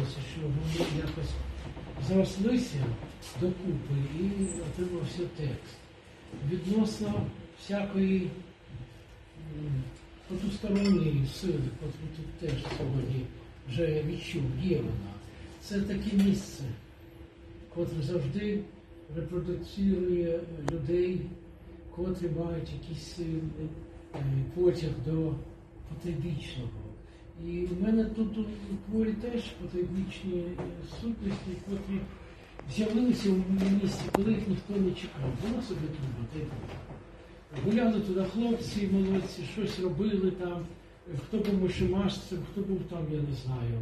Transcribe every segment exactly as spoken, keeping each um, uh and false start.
здавалося, що вони якось зрослися докупи і отримався текст. Відносно всякої потусторонньої сили, яку тут теж сьогодні вже відчув, є вона. Це таке місце, котре завжди репродуцірує людей, котрі мають якийсь потяг до потойбічного. І в мене тут у творі теж потойбічні сутності, котрі з'явилися в місті, коли їх ніхто не чекав. Була собі труба, та й була. Гуляли туди хлопці, молодці, щось робили там, хто був мишемашцем, хто був там, я не знаю,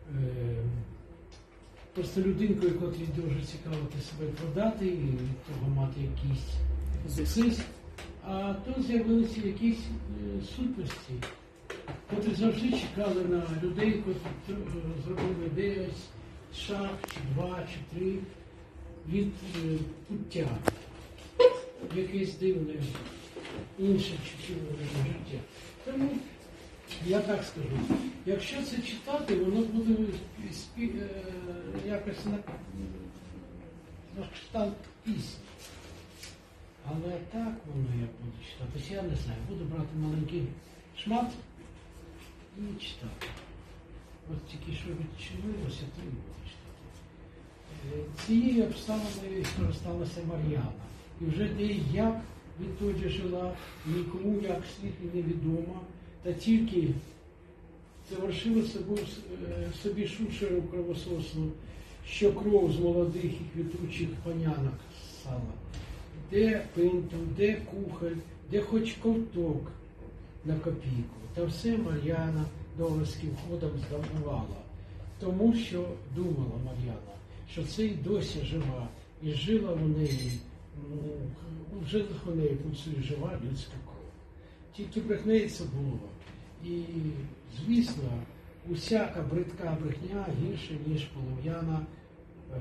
просто людинкою, котрій дуже цікаво себе продати і від того мати якийсь зиск. А тут з'явилися якісь сутності, котрі завжди чекали на людей, котрі зробили десь шаг, чи два, чи три від пуття. Якесь дивне, інше життя. Тому я так скажу, якщо це читати, воно буде спі... якось на, на кшталт пісні. Але так воно я буду читати. Я не знаю, буду брати маленький шмат і читати. От тільки що відчинилося, то і буду читати. Цією обставиною скористалася Мар'яна. І вже де і як відтоді жила, нікому як слід і невідомо, та тільки завершила собі шушеру кровососну, що кров з молодих і квітучих панянок ссала. Де пинту, де кухоль, де хоч ковток на копійку. Та все Мар'яна доларським ходом здобувала. Тому що думала Мар'яна, що це й досі жива, і жила в неї, в жилах у неї пульсує жива людська кров. Тільки брехнеє це було. І, звісно, усяка бридка брехня гірше, ніж полум'яна е,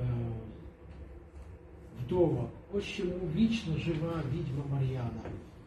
вдова. Ось чому вічно жива відьма Мар'яна.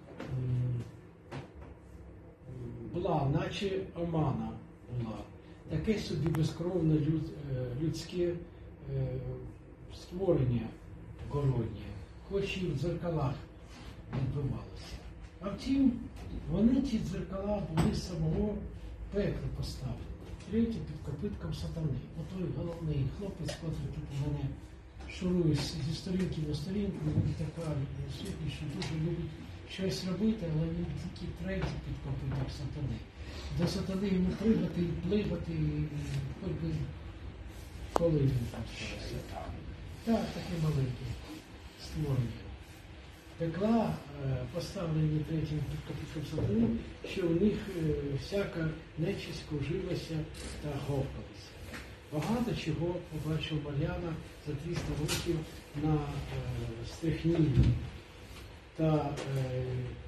Була, наче омана була. Таке собі безкровне люд, людське е, створення городнє, хоч і в дзеркалах відбувалося. А втім, вони ті дзеркала були з самого пекла поставлені. Третє під копитком сатани. Отой головний хлопець, котрий тут у мене шурує зі сторінки на сторінку, він така сутні, що дуже любить щось робити, але він тільки третій під копитком сатани. До сатани йому пригати і пливати, і хоч би коли він там стався. Так, таке маленьке створення. Пекла поставлені третім під копитком сатани, що в них всяка нечисть кружилася та гопалася. Багато чого побачив Мар'яна за триста років на е, стрихні та е,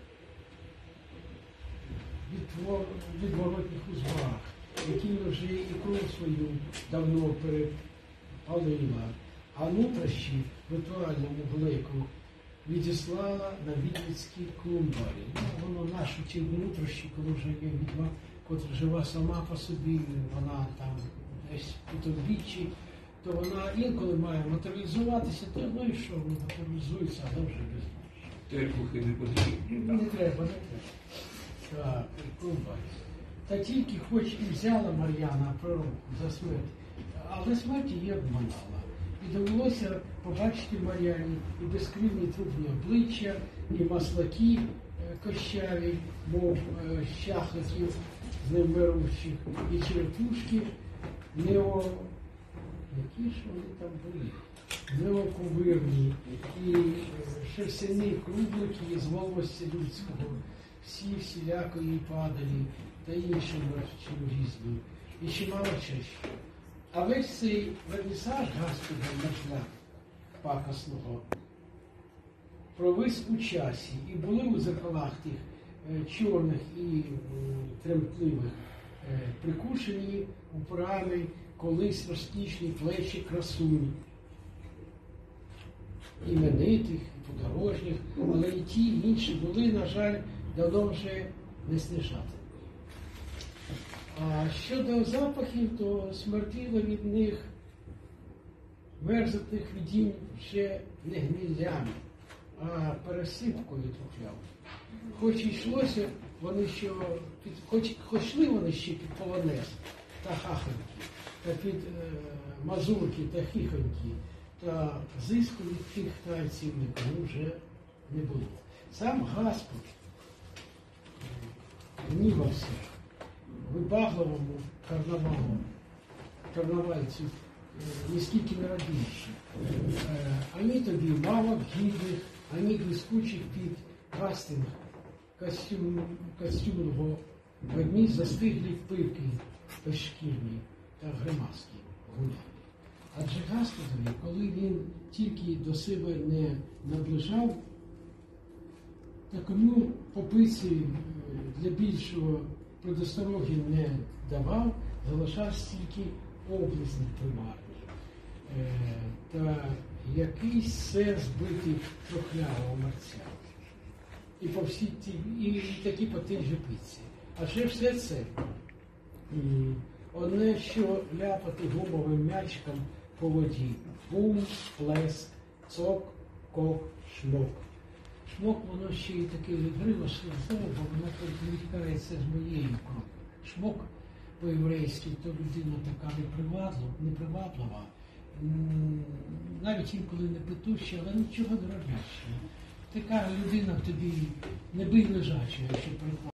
відвор, відворотних узвах, якими вже і кров свою давно перепалила, а нутрощі в ритуальному глеку відіслала на відвідські клумбарі. Ну, воно нашу ті нутрощі, коли вже є відьма, котра жива сама по собі, вона там десь у тобічі, то вона інколи має матеріалізуватися, то ну і що, вона матеріалізується, але вже без нас. Терпухи не потрібні. Не треба, не треба. Так, клумбарі. Та тільки хоч і взяла Мар'яна пророку за смерть, але смерть її обманала. І довелося побачити Мар'яні і безкривні трупні обличчя, і маслаки кощаві, мов щахликів з ним миручих, і черепушки, нео... які ж вони там були? Неоковирні, і шерстяні круглики з волосся людського, всі всілякої падалі та іншим різьбою. І чимало чаще. А весь цей вернісаж Господа нашла пакосного провис у часі, і були у зеркалах тих е, чорних і е, тремтливих е, прикушені упорами колись розкішні плечі красунь, іменитих, і подорожніх, але і ті, і інші були, на жаль, давно вже не снижати. А щодо запахів, то смерділо від них мерзотних видінь вже не гниллями, а пересипкою трухлявою. Хоч і йшлося, вони що під, хоч, хоч йшли вони ще під полонез та хахоньки, та під е, мазурки та хіхоньки, та зиску від тих тайців нікому вже не було. Сам Гаспод гнівався вибагливому карнавалу, карнавальців ніскільки не радіючи. Ані тобі мало гідних, ані блискучих під кастинг костюм, костюмного ведмідь застиглі пивки безшкірні та гримаски гуляли. Адже Гасподові, коли він тільки до себе не наближав, та кому попиці для більшого предостороги не давав, залишався тільки облизник примарний. Е, та якийсь сер збитий трохлявого мерця. І по всій ті, і такі по тій же пиці. А ще все це м, одне, що ляпати гумовим м'ячиком по воді. Бум, плеск, цок, кок, шмок. Шмок, воно ще й таке відгрило слово, бо воно відкається з моєї крові. Шмок по-єврейськи, то людина така неприваблива, неприваблива, навіть інколи не питуща, але нічого дорожчого. Така людина тобі не бий лежачого, якщо